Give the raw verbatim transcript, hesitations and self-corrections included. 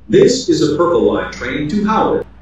This is a Purple Line train to Howard.